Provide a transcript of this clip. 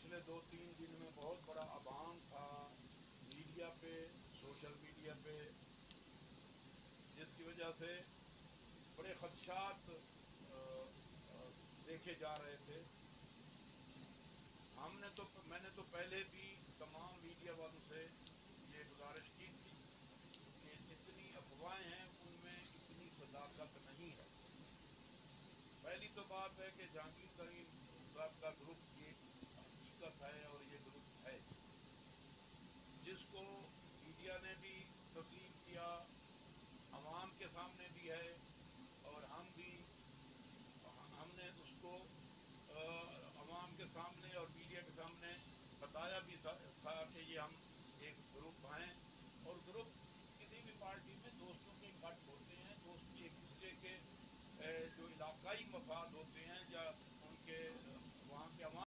پچھلے 2-3 دن میں بہت بڑا ابہام تھا میڈیا پہ، سوشل میڈیا پہ، جس کی وجہ سے بڑے خدشات دیکھے جا رہے تھے۔ میں نے تو پہلے بھی تمام میڈیا والوں سے یہ گزارش کی تھی کہ جتنی افواہیں ہیں ان میں اتنی صداقت نہیں ہے۔ پہلی تو بات ہے کہ جہانگیر ترین صاحب کا گروپ یہ حقیقت ہے اور یہ گروپ ہے جس کو میڈیا نے بھی تسلیم کیا، عوام کے سامنے بھی ہے، اور ہم نے اس کو عوام کے سامنے اور میڈیا کے سامنے بتایا بھی تھا کہ یہ ہم ایک گروپ ہیں، اور گروپ کسی بھی پارٹی میں دوستوں کے گٹھ ہوتے ہیں، دوست ایک دوسرے کے جو علاقائی مفاد ہوتے ہیں یا ان کے وہاں کے عوام